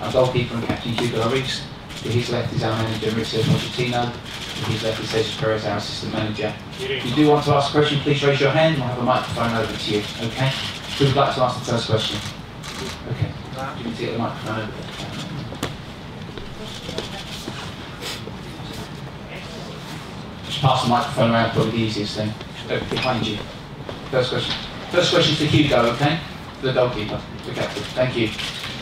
Our goalkeeper and captain Hugo Lloris. To his left is our manager Mauricio Pochettino. To his left is Jesus Perez, our assistant manager. If you do want to ask a question, please raise your hand. We'll have a microphone over to you. Okay? Who would like to ask the first question? Okay. You can get the microphone over there. Just pass the microphone around, probably the easiest thing. Behind you. First question. First question to Hugo, okay? The goalkeeper, the captain. Thank you.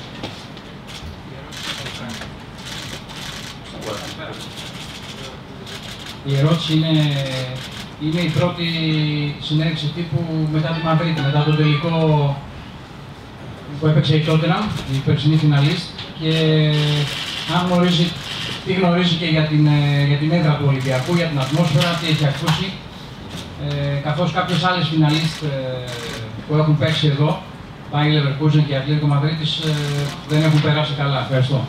Η ερώτηση είναι η πρώτη συνέντευξη τύπου μετά τη Μαδρίτη, μετά το τελικό που έπαιξε η Τότεναμ, η περσινή φιναλίστ, και αν γνωρίζει, τι γνωρίζει και για την έδρα του Ολυμπιακού, για την ατμόσφαιρα, τι έχει ακούσει, καθώς κάποιες άλλες φιναλίστ που έχουν παίξει εδώ, Bayer Leverkusen και Ατλέτικο Μαδρίτης, δεν έχουν περάσει καλά. Ευχαριστώ.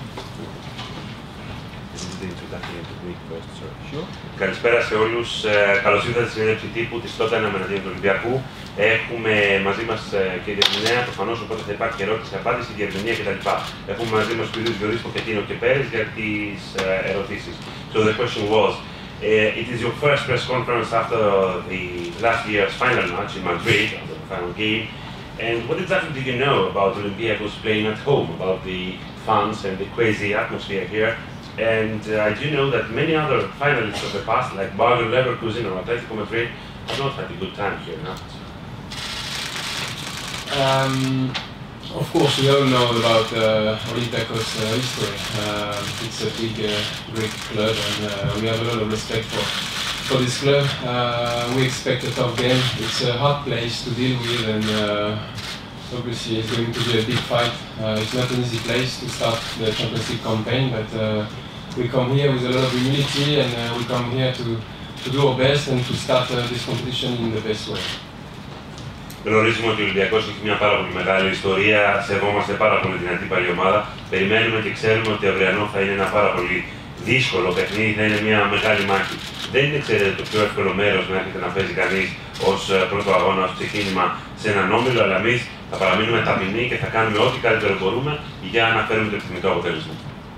Καλησπέρα σε όλους. Καλώς ήρθατε στη συνέντευξη τύπου της Tottenham εναντίον του Ολυμπιακού. Έχουμε μαζί μας και διερμηνέα, προφανώς, οπότε θα υπάρχει ερώτηση-απάντηση, διερμηνία κτλ. Έχουμε μαζί μας τους Γιωρίς Ποκετίνο και Πέρες για τις ερωτήσεις. So the question was, it is your first press conference after the last year's final match in Madrid, after the final game. And what exactly do you know about Olympiacos playing at home, about the fans and the crazy atmosphere here? And I do know that many other finalists of the past, like Bayer Leverkusen or Atletico Madrid, have not had a good time here now. Of course, we all know about Olympiacos' history. It's a big Greek club, and we have a lot of respect for this club. We expect a tough game. It's a hard place to deal with, and obviously it's going to be a big fight. It's not an easy place to start the Champions League campaign, but we come here with a lot of humility, and we come here to do our best and to start this competition in the best way. Γνωρίζουμε ότι ο Ολυμπιακός έχει μια πάρα πολύ μεγάλη ιστορία, σεβόμαστε πάρα πολύ την αντίπαλη ομάδα. Περιμένουμε και ξέρουμε ότι αυριανό θα είναι ένα πάρα πολύ δύσκολο παιχνίδι, θα είναι μια μεγάλη μάχη. Δεν είναι, ξέρετε, το πιο εύκολο μέρος να έρχεται να παίζει κανείς ως πρώτο αγώνα, ως ξεκίνημα σε έναν όμιλο, αλλά εμείς θα παραμείνουμε ταπεινοί και θα κάνουμε ό,τι καλύτερο μπορούμε για να φέρουμε το επιθυμητό αποτέλεσμα.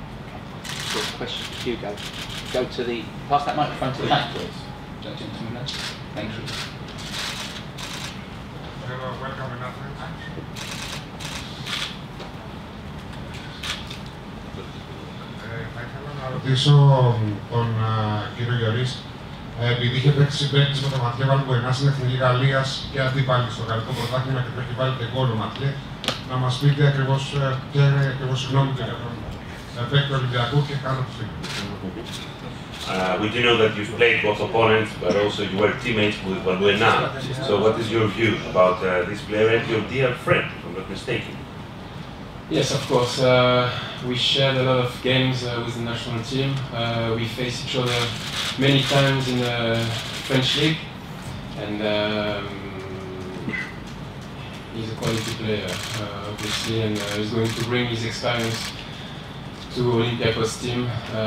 Pass that microphone to the back, please. Thank you. Welcome in Athens. Θα ήθελα να ρωτήσω τον κύριο Γιωρίς, επειδή είχε παίξει συμπαίκτης με τον Ματιέ Βαλμπουενά στην Εθνική Γαλλίας και αντίπαλη στο γαλλικό πρωτάθλημα και του έχει βάλει και γκολ ο Ματιέ, να μας πείτε ακριβώς ποια είναι ακριβώς η γνώμη του για τον παίκτη του Ολυμπιακού και κάνω το φίλο. We do know that you've played both opponents, but also you were teammates with Valbuena. So what is your view about this player and your dear friend, if I'm not mistaken? Yes, of course. We shared a lot of games with the national team. We faced each other many times in the French league, and he's a quality player, obviously, and he's going to bring his experience to Olympiacos team.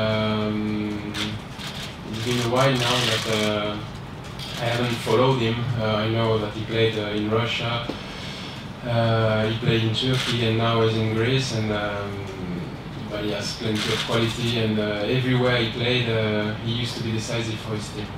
It's been a while now that I haven't followed him. I know that he played in Russia, he played in Turkey, and now he's in Greece. And but he has plenty of quality, and everywhere he played, he used to be decisive for his team.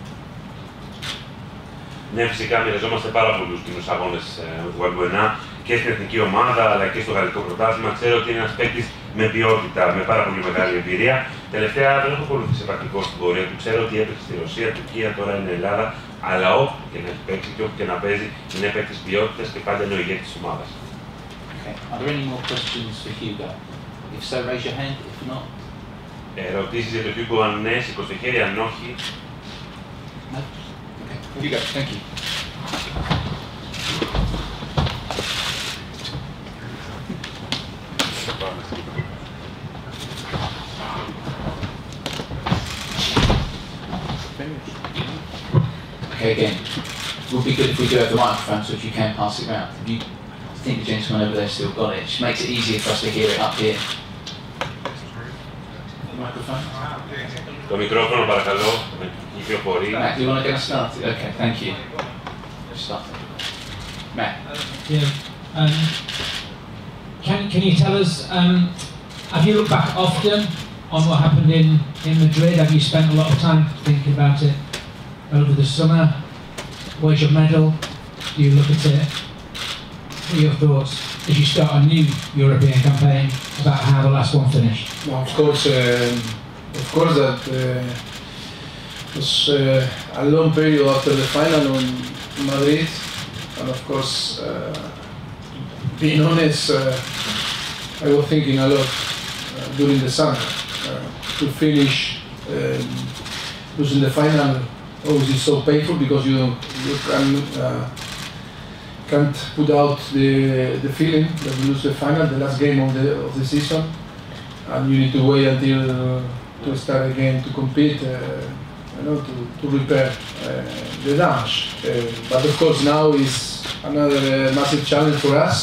Ναι, φυσικά μοιραζόμαστε πάρα πολλούς κοινούς αγώνες με τον Βαλμπουενά και στην εθνική ομάδα αλλά και στο γαλλικό πρωτάθλημα. Ξέρω ότι είναι ένας παίκτης με ποιότητα, με πάρα πολύ μεγάλη εμπειρία. Τελευταία δεν έχω ακολουθήσει πρακτικό στην πορεία του. Ξέρω ότι έπαιξε στη Ρωσία, Τουρκία, τώρα είναι Ελλάδα. Αλλά όπου και να έχει παίξει και όπου και να παίζει, είναι παίκτης ποιότητας και πάντα είναι ο ηγέτης της ομάδας. Okay. Are there any more questions for Hugo? If so, raise your hand. If not, ερωτήσεις για τον Hugo, αν ναι, σηκώστε το χέρι, αν όχι. No. Okay. Hugo, thank you. Okay, again, it would be good if we do have the microphone, so if you can pass it around. If you think the gentleman over there still got it, it just makes it easier for us to hear it up here. The microphone? Το μικρόφωνο παρακαλώ, κυκλοφορεί. Matt, do you want to get us started? Okay, thank you. Start. Matt. Yeah. Can you tell us Have you looked back often on what happened in Madrid? Have you spent a lot of time thinking about it over the summer? Where's your medal? Do you look at it? What are your thoughts as you start a new European campaign about how the last one finished? Well, of course that was a long period after the final in Madrid, and of course, being honest, I was thinking a lot during the summer to finish losing the final. Always is so painful because you can't put out the feeling that you lose the final, the last game of the season, and you need to wait until to start again to compete, to repair the damage. But of course now is another massive challenge for us.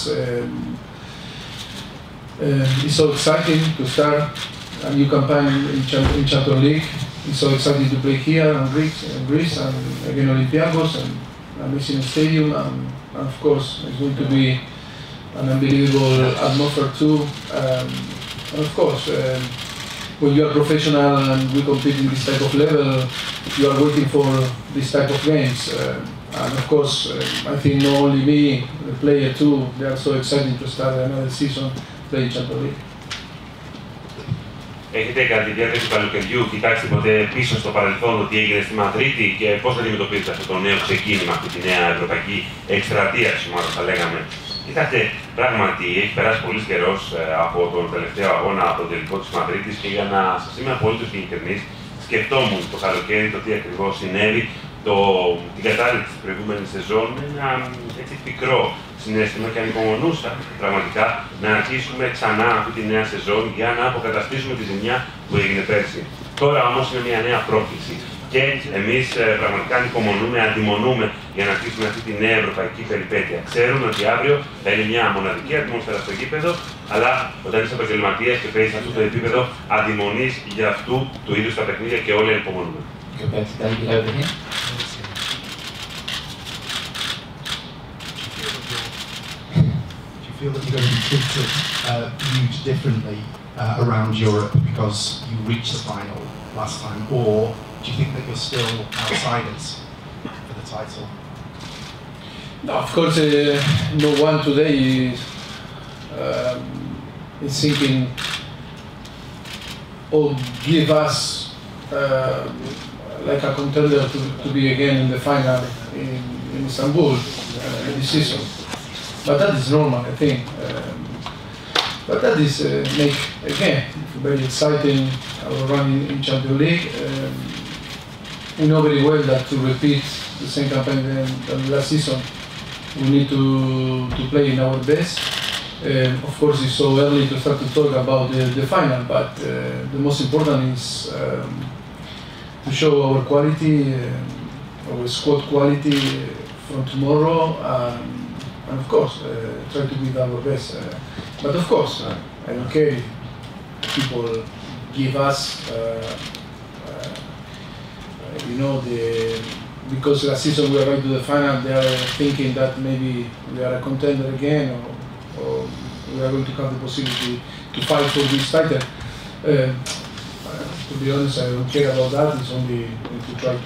It's so exciting to start a new campaign in Champions League. It's so exciting to play here in Greece and again Olympiacos and amazing stadium, and of course it's going to be an unbelievable atmosphere too. And of course, when you are professional and we compete in this type of level, you are waiting for this type of games. And of course, I think not only me, the player too, they are so excited to start another season playing Champions League. Έχετε κατά τη διάρκεια του καλοκαιριού κοιτάξει ποτέ πίσω στο παρελθόν ότι έγινε στη Μαδρίτη και πώς αντιμετωπίζετε αυτό το νέο ξεκίνημα, αυτή τη νέα ευρωπαϊκή εκστρατεία της ομάδας, θα λέγαμε? Κοιτάξτε, πράγματι έχει περάσει πολύς καιρός από τον τελευταίο αγώνα, από τον τελικό της Μαδρίτης, και για να σας είμαι απολύτως ειλικρινής, σκεφτόμουν το καλοκαίρι το τι ακριβώς συνέβη, την κατάρριξη της προηγούμενης σεζόν, με ένα έτσι πικρό συναίσθημα και ανυπομονούσα πραγματικά να αρχίσουμε ξανά αυτή τη νέα σεζόν για να αποκαταστήσουμε τη ζημιά που έγινε πέρσι. Τώρα όμως είναι μια νέα πρόκληση και εμείς πραγματικά ανυπομονούμε, αντιμονούμε για να αρχίσουμε αυτή τη νέα ευρωπαϊκή περιπέτεια. Ξέρουμε ότι αύριο θα είναι μια μοναδική ατμόσφαιρα στο γήπεδο, αλλά όταν είσαι επαγγελματίας και παίζεις αυτό το επίπεδο, αντιμονείς για αυτού του είδους τα παιχνίδια και όλοι ανυπομονούμε. Feel that you're going to be treated viewed differently around Europe because you reached the final last time, or do you think that you're still outsiders for the title? No, of course, no one today is thinking or give us like a contender to be again in the final in Istanbul this season. But that is normal, I think. But that is make again very exciting our run in Champions League. We know very well that to repeat the same campaign than last season, we need to play in our best. Of course, it's so early to start to talk about the final, but the most important is to show our quality, our squad quality from tomorrow. And of course, try to give our best. But of course, I don't care if people give us, because last season we arrived to the final, they are thinking that maybe we are a contender again, or we are going to have the possibility to fight for this title. To be honest, I don't care about that. It's only to try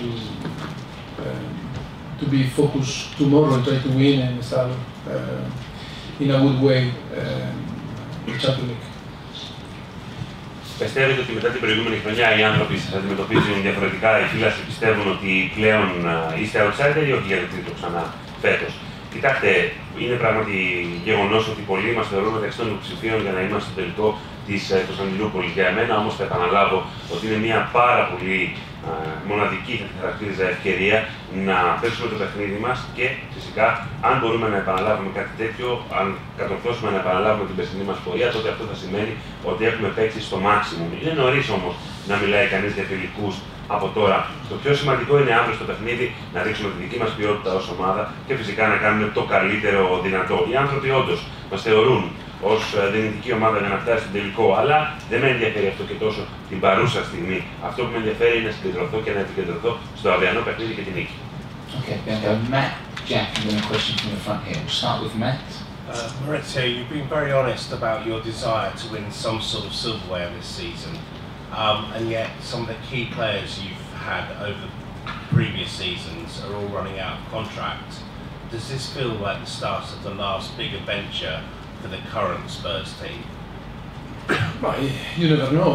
to be focused tomorrow and try to win and start in a good way in Champions League. Πιστεύετε ότι μετά την προηγούμενη χρονιά οι άνθρωποι σας αντιμετωπίζουν διαφορετικά, οι φίλοι πιστεύουν ότι πλέον είστε outsider ή όχι για το τρίτο ξανά φέτος? Κοιτάξτε, είναι πράγματι γεγονός ότι πολλοί μας θεωρούν μεταξύ των υποψηφίων για να είμαστε στο τελικό της Κωνσταντινούπολης. Για εμένα όμως θα επαναλάβω ότι είναι μια πάρα πολύ μοναδική, θα τη χαρακτήριζα, ευκαιρία να παίξουμε το παιχνίδι μας και φυσικά αν μπορούμε να επαναλάβουμε κάτι τέτοιο, αν κατορθώσουμε να επαναλάβουμε την περσινή μας πορεία, τότε αυτό θα σημαίνει ότι έχουμε παίξει στο maximum. Είναι νωρίς όμως να μιλάει κανείς για τελικούς από τώρα. Το πιο σημαντικό είναι αύριο στο παιχνίδι να δείξουμε τη δική μας ποιότητα ως ομάδα και φυσικά να κάνουμε το καλύτερο δυνατό. Οι άνθρωποι όντως μας θεωρούν ως δυνητική ομάδα για να φτάσει στην τελικό, αλλά δεν με ενδιαφέρει αυτό και τόσο την παρούσα στιγμή. Αυτό που με ενδιαφέρει είναι να συγκεντρωθώ και να επικεντρωθώ στο αυριανό παιχνίδι και την νίκη. Okay, we're going to go Matt, Jack, and then a question from the front here. We'll start with Matt. Maurizio, you've been very honest about your desire to win some sort of silverware this season, and yet some of the key players you've had over previous seasons are all running out of contract. Does this feel like the start of the last big adventure for the current Spurs team? You never know.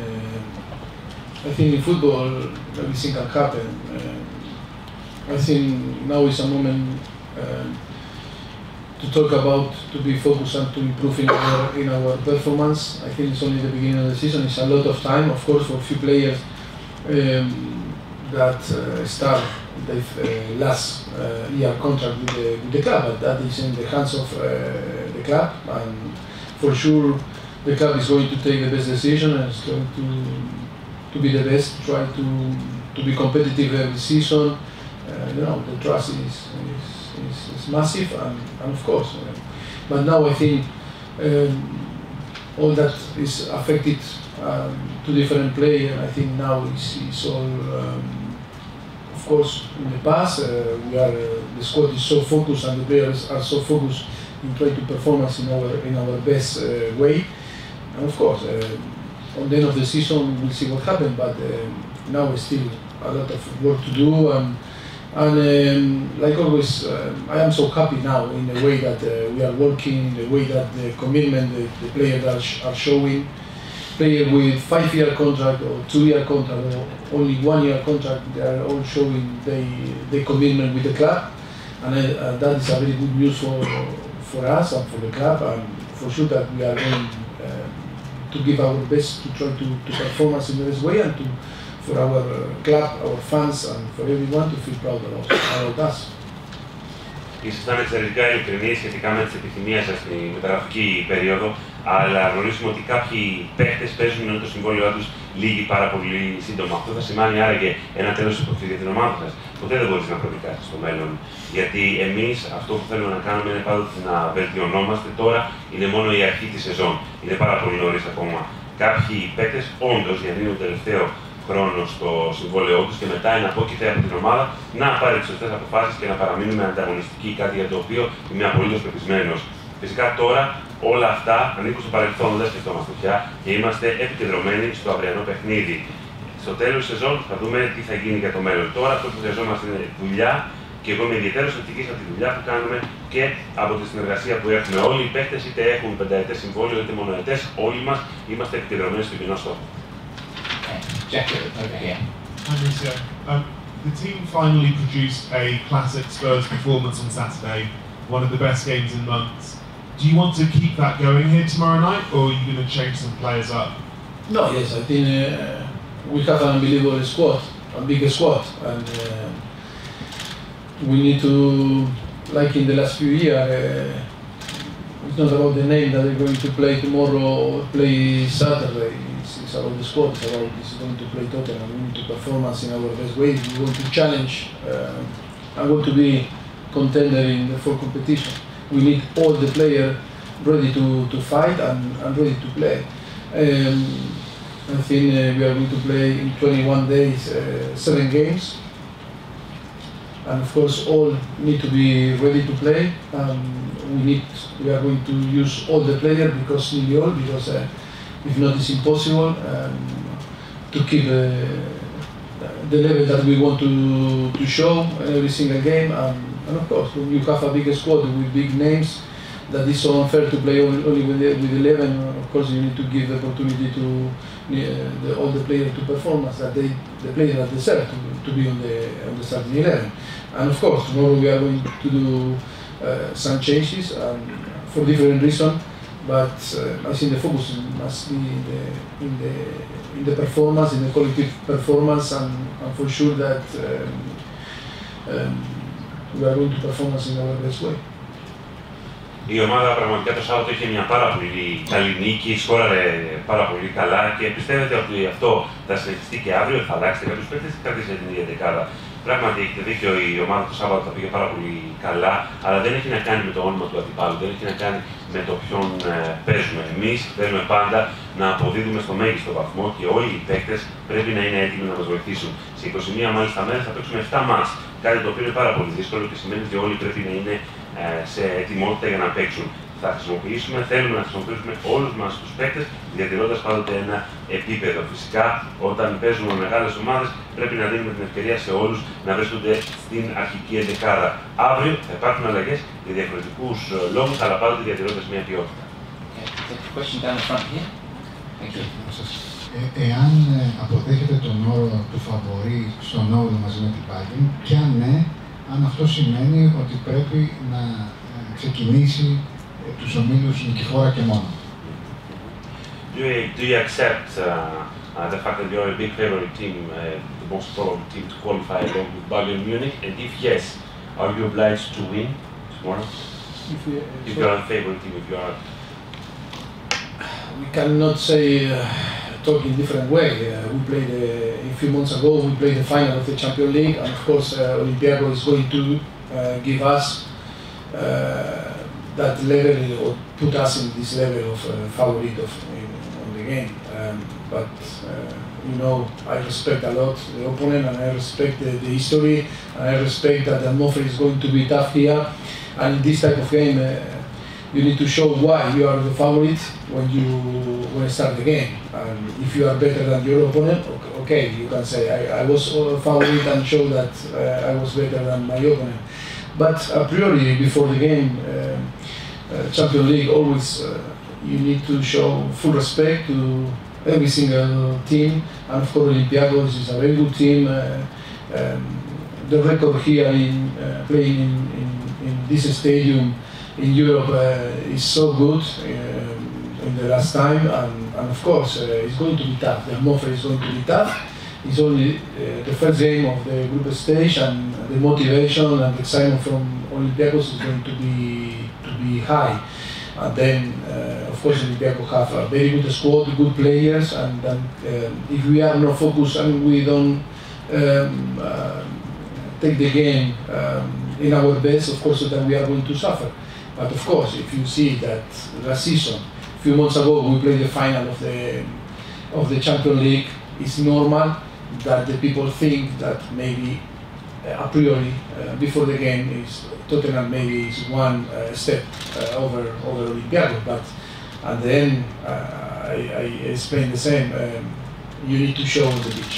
I think in football everything can happen. I think now is a moment to talk about, to be focused and to improve in our performance. I think it's only the beginning of the season. It's a lot of time, of course, for a few players that start their last year contract with the club, but that is in the hands of the club, and for sure the club is going to take the best decision and is going to be the best, try to be competitive every season. The trust is massive, and of course, but now I think all that is affected to different players. I think now it's all, of course, in the past. The squad is so focused, and the players are so focused in trying to perform in our best way. And of course, on the end of the season, we'll see what happens. But now there's still a lot of work to do, and like always, I am so happy now in the way that we are working, in the way that the commitment the players are showing. Players with 5-year contract or 2-year contract or only 1-year contract, they are all showing their commitment with the club, and that is a very good news for us and for the club, and for sure that we are going to give our best to try to perform us in the best way, and for our club, our fans, and for everyone to feel proud about us. Ήσασταν εξαιρετικά ειλικρινείς σχετικά με τις επιθυμίες σας στη μεταγραφική περίοδο, αλλά γνωρίζουμε ότι κάποιοι παίχτες παίζουν ενώ το συμβόλαιό τους λύγει πάρα πολύ σύντομα. Αυτό θα σημαίνει άραγε ένα τέλος εποχής για την ομάδα σας. Ποτέ δεν μπορείς να προδικάσεις στο μέλλον. Γιατί εμείς αυτό που θέλουμε να κάνουμε είναι πάντοτε να βελτιωνόμαστε. Τώρα είναι μόνο η αρχή της σεζόν. Είναι πάρα πολύ νωρίς ακόμα. Κάποιοι παίχτες όντως διανύουν το τελευταίο χρόνο στο συμβόλαιό τους και μετά είναι απόκειται από την ομάδα να πάρει τις σωστές αποφάσεις και να παραμείνουμε ανταγωνιστικοί, κάτι για το οποίο είμαι απολύτως πεπισμένος. Φυσικά τώρα όλα αυτά ανήκουν στο παρελθόν, δεν σκεφτόμαστε πια και είμαστε επικεντρωμένοι στο αυριανό παιχνίδι. Στο τέλος της σεζόν θα δούμε τι θα γίνει για το μέλλον. Τώρα αυτό που χρειαζόμαστε είναι δουλειά και εγώ είμαι ιδιαίτερος ευτυχής από τη δουλειά που κάνουμε και από τη συνεργασία που έχουμε. Όλοι οι παίκτες είτε έχουν πενταετές συμβόλαιο είτε μονοετές, όλοι μας είμαστε επικεντρωμένοι στο κοινό στόχο. Jack, over here. Hi, Mauricio. The team finally produced a classic Spurs performance on Saturday, one of the best games in months. Do you want to keep that going here tomorrow night, or are you going to change some players up? No, yes, I think we have an unbelievable squad, a big squad, and we need to, like in the last few years, it's not about the name that they're going to play tomorrow or play Saturday. It's about the squad, it's about this is going to play Tottenham. We need to perform us in our best way. We want to challenge and want to be contender in the full competition. We need all the players ready to fight and ready to play. I think we are going to play in 21 days 7 games. And of course all need to be ready to play. We are going to use all the players because if not, it's impossible to keep the level that we want to show in every single game. And of course, when you have a big squad with big names, that is so unfair to play only with 11. Of course, you need to give the opportunity to all the players to perform as that the players that deserve to be on the starting 11. And of course, tomorrow we are going to do some changes for different reasons. But I think the focus must be in the performance, in the collective performance, and for sure that we are going to perform us in our best way. Η ομάδα πραγματικά το Σάββατο είχε μια πάρα πολύ καλή νίκη, σκόραρε πάρα πολύ καλά και πιστεύετε ότι αυτό θα συνεχιστεί και αύριο, θα αλλάξετε κάποιους παίκτες ή θα κρατήσετε την ίδια δεκάδα? Πράγματι έχετε δίκιο, η ομάδα του Σάββατο τα πήγε πάρα πολύ καλά, αλλά δεν έχει να κάνει με το όνομα του αντιπάλου, δεν έχει να κάνει με το ποιον παίζουμε. Εμείς θέλουμε πάντα να αποδίδουμε στο μέγιστο βαθμό και όλοι οι παίκτες πρέπει να είναι έτοιμοι να μας βοηθήσουν. Σε 21 μάλιστα μέρες θα παίξουμε 7 μάτς, κάτι το οποίο είναι πάρα πολύ δύσκολο και σημαίνει ότι όλοι πρέπει να είναι σε ετοιμότητα για να παίξουν. Θέλουμε να χρησιμοποιήσουμε όλους μας τους παίκτες, διατηρώντας πάντοτε ένα επίπεδο. Φυσικά, όταν παίζουμε μεγάλες ομάδες, πρέπει να δίνουμε την ευκαιρία σε όλους να βρίσκονται στην αρχική εντεκάδα. Αύριο θα υπάρχουν αλλαγές για διαφορετικούς λόγους, αλλά πάντοτε διατηρώντας μια ποιότητα. Εάν αποδέχεται τον όρο του φαβορί στον Όβλο μαζί με την Bayern, και αν ναι, αν αυτό σημαίνει ότι πρέπει να ξεκινήσει τους ομίλους νικηφόρα και μόνο. Do you accept the fact that you're a big favorite team, the most probable team to qualify along with Bayern Munich? And if yes, are you obliged to win tomorrow? If you are a favorite team, if you are... We cannot say, talk in different way. We played, a few months ago, we played the final of the Champions League, and of course Olympiacos is going to give us that level, or put us in this level of favorite on the game. But you know, I respect a lot the opponent, and I respect the history, and I respect that the atmosphere is going to be tough here. And in this type of game, you need to show why you are the favorite when you start the game. And if you are better than your opponent, okay, you can say I was a favorite and show that I was better than my opponent. But a priori, before the game, Champions League, always you need to show full respect to every single team, and of course Olympiacos is a very good team. The record here in playing in this stadium in Europe is so good in the last time, and of course it's going to be tough. The atmosphere is going to be tough. It's only the first game of the group stage, and the motivation and the excitement from Olympiacos is going to be high. And then, of course, Olympiacos have a very good squad, good players, and if we are not focused and we don't take the game in our best, of course, then we are going to suffer. But of course, if you see that last season, a few months ago, we played the final of the Champions League, it's normal that the people think that maybe a priori before the game is Tottenham maybe is one step over Olympiacos, but at the end I explain the same. You need to show on the pitch.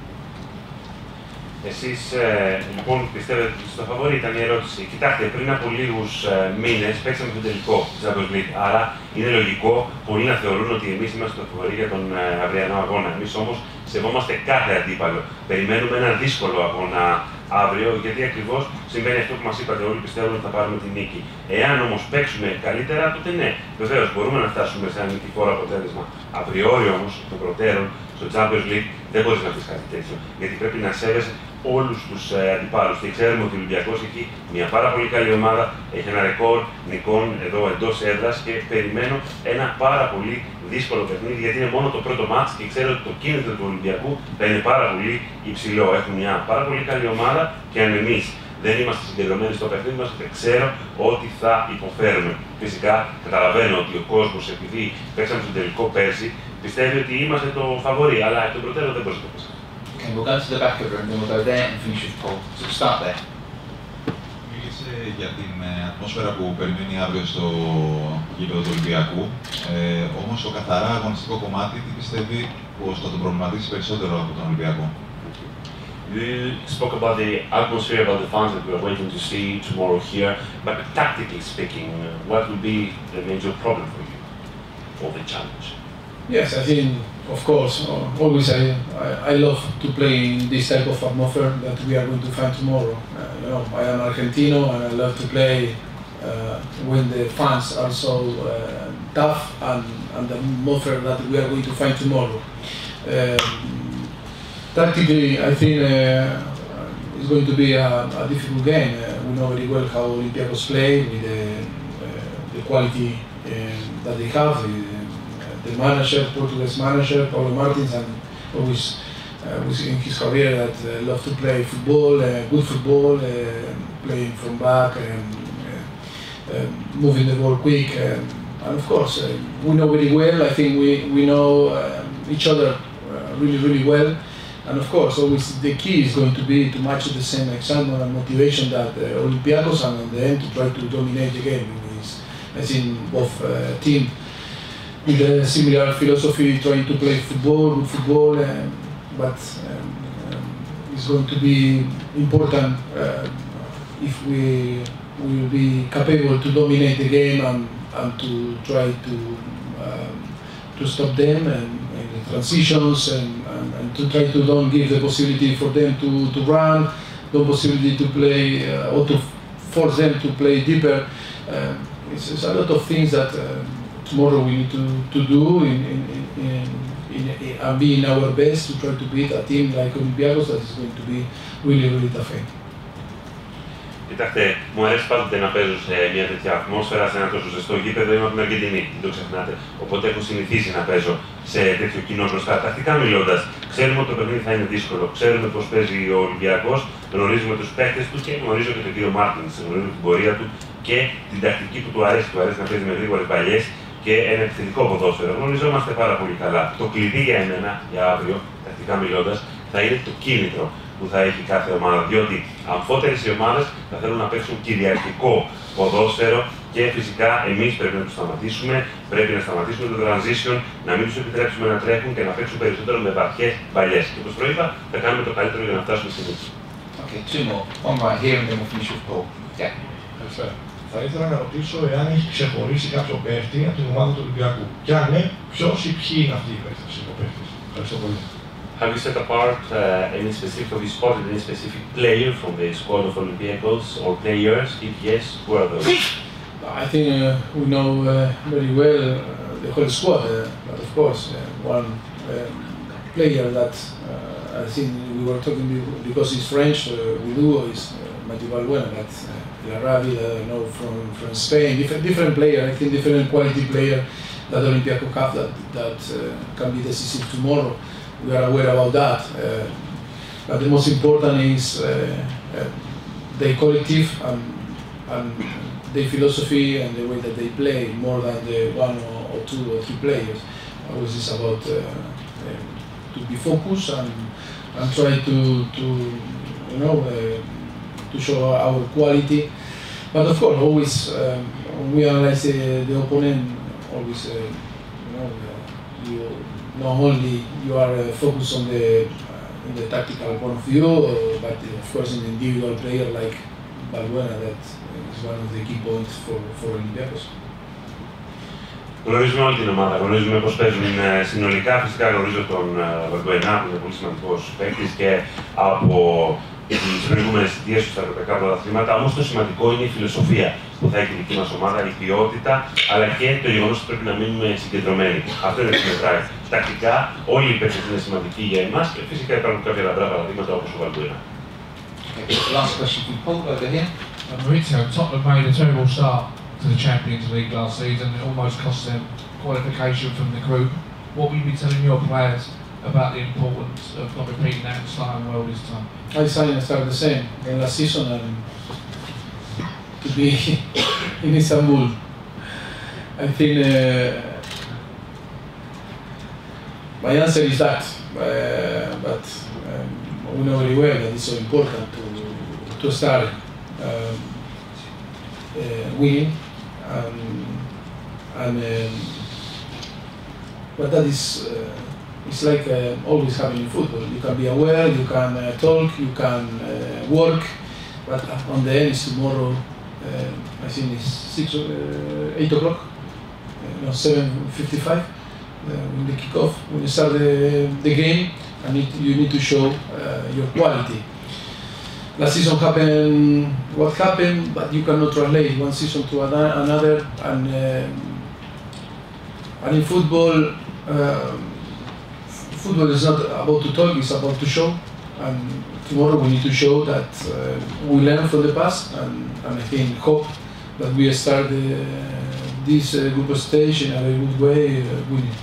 Εσείς λοιπόν πιστεύετε ότι στο φαβόρι ήταν η ερώτηση. Κοιτάξτε, πριν από λίγους μήνες παίξαμε τον τελικό της Champions League. Άρα είναι λογικό πολλοί να θεωρούν ότι εμείς είμαστε το φαβόρι για τον αυριανό αγώνα. Εμείς όμως σεβόμαστε κάθε αντίπαλο. Περιμένουμε ένα δύσκολο αγώνα αύριο, γιατί ακριβώς συμβαίνει αυτό που μας είπατε. Όλοι πιστεύουν ότι θα πάρουμε την νίκη. Εάν όμως παίξουμε καλύτερα, τότε ναι. Βεβαίως μπορούμε να φτάσουμε σε ένα νικηφόρο αποτέλεσμα. Απριόρι όμως, των προτέρων, στο Champions League δεν μπορείς να πεις κάτι τέτοιο. Γιατί πρέπει να σέβεσαι όλους τους αντιπάλους. Και ξέρουμε ότι ο Ολυμπιακός έχει μια πάρα πολύ καλή ομάδα, έχει ένα ρεκόρ νικών εδώ εντός έδρας και περιμένω ένα πάρα πολύ δύσκολο παιχνίδι, γιατί είναι μόνο το πρώτο μάτς και ξέρω ότι το κίνητρο του Ολυμπιακού θα είναι πάρα πολύ υψηλό. Έχουν μια πάρα πολύ καλή ομάδα και αν εμείς δεν είμαστε συγκεντρωμένοι στο παιχνίδι μας, ξέρω ότι θα υποφέρουμε. Φυσικά καταλαβαίνω ότι ο κόσμος, επειδή παίξαμε στον τελικό πέρσι, πιστεύει ότι είμαστε το φαβορί, αλλά εκ των προτέρων δεν μπορεί να το πει. Okay, we'll go to the back of the room, then we'll go there and finish with Paul. So we'll start there. Μίλησε για την ατμόσφαιρα που περιμένει αύριο στο γήπεδο του Ολυμπιακού. Όμως το καθαρά αγωνιστικό κομμάτι, τι πιστεύει πως θα τον προβληματίσει περισσότερο από τον Ολυμπιακό? You spoke about the atmosphere, about the fans that we are waiting to see tomorrow here, but tactically speaking, what will be the major problem for you, or the challenge? Yes, I think, of course, always I love to play in this type of atmosphere that we are going to find tomorrow. You know, I am Argentino and I love to play when the fans are so tough and the atmosphere that we are going to find tomorrow. Tactically, I think it's going to be a difficult game. We know very well how Olympiacos play with the quality that they have. The manager, Portuguese manager, Paulo Martins, and always in his career that loved to play football, good football, playing from back, moving the ball quick, and of course we know very well. I think we know each other really well, And of course, always the key is going to be to match the same excitement and motivation that Olympiacos, and at the end to try to dominate the game. I think both teams with a similar philosophy, trying to play football, good football, but it's going to be important if we will be capable to dominate the game and to try to stop them and the transitions and to try to don't give the possibility for them to run, the possibility to play or to force them to play deeper. It's a lot of things that tomorrow we need to do and be in our best to try to beat a team like Olympiacos that is going to be really, really tough. Κοιτάξτε, μου αρέσει πάντοτε να παίζω σε μια τέτοια ατμόσφαιρα, σε ένα τόσο ζεστό γήπεδο. Είμαι από την Αργεντινή, μην το ξεχνάτε. Οπότε έχω συνηθίσει να παίζω σε τέτοιο κοινό μπροστά. Τακτικά μιλώντας, ξέρουμε ότι το παιχνίδι θα είναι δύσκολο. Ξέρουμε πώς παίζει ο Ολυμπιακός, γνωρίζουμε τους παίκτες του και γνωρίζω και τον κύριο Μάρτιν. Γνωρίζω την πορεία του και την τακτική που του αρέσει. Του αρέσει να παίζει με γρήγορες παλιές και ένα επιθετικό ποδόσφαιρο. Γνωριζόμαστε πάρα πολύ καλά. Το κλειδί για εμένα, για αύριο, τακτικά μιλώντας, θα είναι το κίνητρο που θα έχει κάθε ομάδα. Διότι αμφότερες οι ομάδες θα θέλουν να παίξουν κυριαρχικό ποδόσφαιρο και φυσικά εμείς πρέπει να τους σταματήσουμε. Πρέπει να σταματήσουμε το transition, να μην τους επιτρέψουμε να τρέχουν και να παίξουν περισσότερο με βαθιές μπαλιές. Και όπως προείπα, θα κάνουμε το καλύτερο για να φτάσουμε στη νίκη. Okay, two more. One right here and then we'll finish with Paul. Yeah. Θα ήθελα να ρωτήσω εάν έχει ξεχωρίσει κάποιο παίχτη από την ομάδα του Ολυμπιακού. Και αν ναι, ποιος ή ποιοι είναι αυτοί οι παίχτες, οι παίχτες. Ευχαριστώ πολύ. Have you set apart any specific, have you spotted any specific player from the squad of Olympiacos or players? If yes, who are those? I think we know very well the whole squad, but of course one player that I think we were talking because he's French, we do is Mathieu Balbuena, but Larabi, I know from Spain, different player, I think different quality player that Olympiacos have that can be decisive tomorrow. We are aware about that, but the most important is the collective and their philosophy and the way that they play more than the one or two or three players. Always is about to be focused and try to you know to show our quality. But of course, always when we analyze the opponent, always you know not only you are focused on the tactical point of view, but of course an individual player like Balbuena that is one of the key points for Olympiacos. Γνωρίζουμε όλη την ομάδα, γνωρίζουμε πώς παίζουν συνολικά. Φυσικά γνωρίζω τον Balbuena, που είναι πολύ σημαντικός παίκτης και από τις προηγούμενες θητείες του στα ευρωπαϊκά πρωταθλήματα. Όμως το σημαντικό είναι η φιλοσοφία που θα έχει η δική μας ομάδα, η ποιότητα, αλλά και το γεγονός ότι πρέπει να μείνουμε συγκεντρωμένοι. Αυτό είναι που μετράει. Τακτικά, όλοι οι παίκτες είναι σημαντικοί για εμάς και φυσικά υπάρχουν κάποια λαμπρά παραδείγματα όπως ο Balbuena. Last question from Paul over here. Maurizio, Tottenham made a terrible start to the Champions League last season. It almost cost them qualification from the group. What will you be telling your players about the importance of not repeating that and starting well this time? I started the same in last season and to be in Istanbul. I think my answer is that, but we know very well that it's so important to start winning, but that is it's like always happening in football. You can be aware, you can talk, you can work, but on the end it's tomorrow. I think it's 8 o'clock, no 7:55. When the kickoff, when you start the game, and you need to show your quality. Last season happened what happened, but you cannot translate one season to another. And in football, football is not about to talk; it's about to show. And tomorrow we need to show that we learn from the past, and I think hope that we start this group stage in a very good way, winning.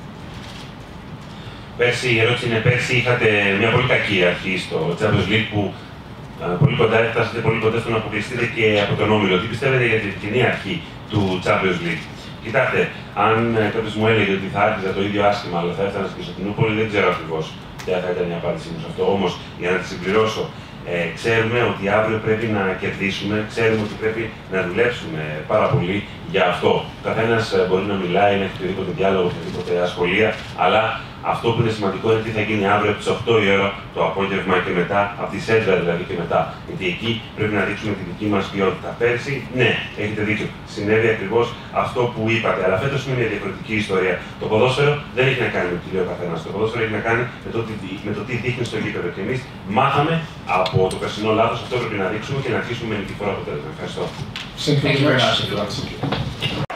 Πέρσι, η ερώτηση είναι πέρσι είχατε μια πολύ κακή αρχή στο Champions League που πολύ κοντά φτάσατε πολύ κοντά στο να αποκλειστείτε και από τον Όμιλο. Τι πιστεύετε για την κοινή αρχή του Champions League? Κοιτάξτε, αν κάποιος μου έλεγε ότι θα άρχιζα το ίδιο άσχημα, αλλά θα έφτανα στην Κωνσταντινούπολη, δεν ξέρω ακριβώς ποια θα ήταν η απάντησή μου σε αυτό. Όμως, για να τη συμπληρώσω, ξέρουμε ότι αύριο πρέπει να κερδίσουμε, ξέρουμε ότι πρέπει να δουλέψουμε πάρα πολύ για αυτό. Ο καθένας μπορεί να μιλάει, να έχει οποιοδήποτε διάλογο, οποιαδήποτε ασχολία, αλλά αυτό που είναι σημαντικό είναι τι θα γίνει αύριο από τις 8 η ώρα το απόγευμα και μετά, από τις 11 δηλαδή και μετά. Γιατί εκεί πρέπει να δείξουμε τη δική μας ποιότητα. Πέρσι, ναι, έχετε δίκιο. Συνέβη ακριβώς αυτό που είπατε. Αλλά φέτος είναι μια διαφορετική ιστορία. Το ποδόσφαιρο δεν έχει να κάνει με το τι λέει ο καθένας. Το ποδόσφαιρο έχει να κάνει με το τι δείχνει στο γήπεδο. Και εμείς μάθαμε από το περσινό λάθος, αυτό πρέπει να δείξουμε και να αρχίσουμε με νικηφόρο αποτέλεσμα. Ευχαριστώ.